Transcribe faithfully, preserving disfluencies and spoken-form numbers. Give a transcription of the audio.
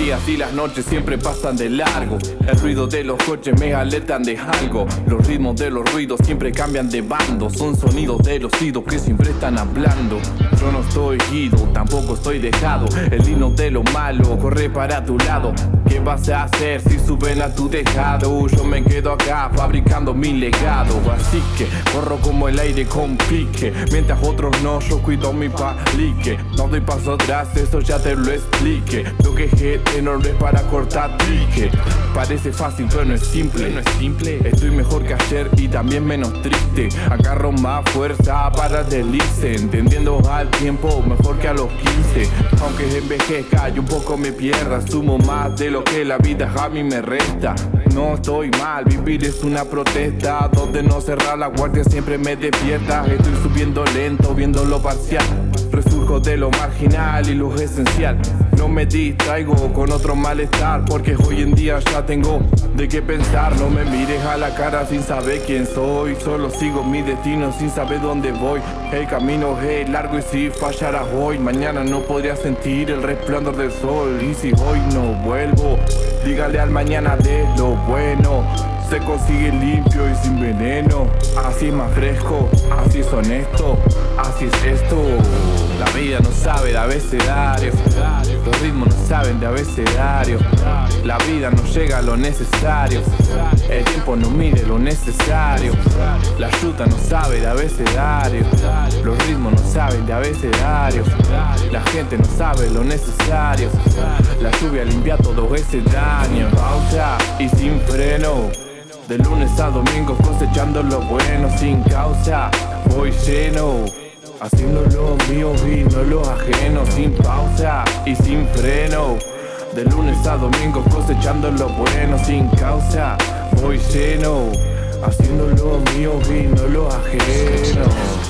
días y las noches siempre pasan de largo. El ruido de los coches me alertan de algo. Los ritmos de los ruidos siempre cambian de bando. Son sonidos de los oídos que siempre están hablando. Yo no estoy ido, tampoco estoy dejado. El himno de lo malo corre para tu lado. ¿Qué vas a hacer si suben a tu tejado? Yo me quedo acá fabricando mi legado. Así que corro como el aire con pique. Mientras otros no, yo cuido mi palique. No doy paso atrás, eso ya te lo expliqué. Lo que es gente no es para cortar pique. Parece fácil pero no es simple, no es simple. Estoy mejor que ayer y también menos triste. Agarro más fuerza para deslice, entendiendo al tiempo mejor que a los quince. Aunque envejezca y un poco me pierda, sumo más de lo que la vida a mí me resta. No estoy mal, vivir es una protesta donde no cerrar la guardia siempre me despierta. Estoy subiendo lento, viendo lo parcial. Resurjo de lo marginal y lo esencial. No me distraigo con otro malestar, porque hoy en día ya tengo de qué pensar. No me mires a la cara sin saber quién soy. Solo sigo mi destino sin saber dónde voy. El camino es largo y si fallara hoy, mañana no podría sentir el resplandor del sol. Y si hoy no vuelvo, dígale al mañana de lo bueno. Se consigue limpio y sin veneno. Así es más fresco, así es honesto, así es esto. La vida no sabe de abecedario, los ritmos no saben de abecedario. La vida no llega a lo necesario, el tiempo no mide lo necesario. La yuta no sabe de abecedario, los ritmos no saben de abecedario. La gente no sabe lo necesario, la lluvia limpia todo ese daño. Pausa y sin freno, de lunes a domingo cosechando lo bueno sin causa. Voy lleno, haciendo lo mío y no lo ajeno, sin pausa y sin freno. De lunes a domingo cosechando lo bueno sin causa. Voy lleno, haciendo lo mío y no lo ajeno.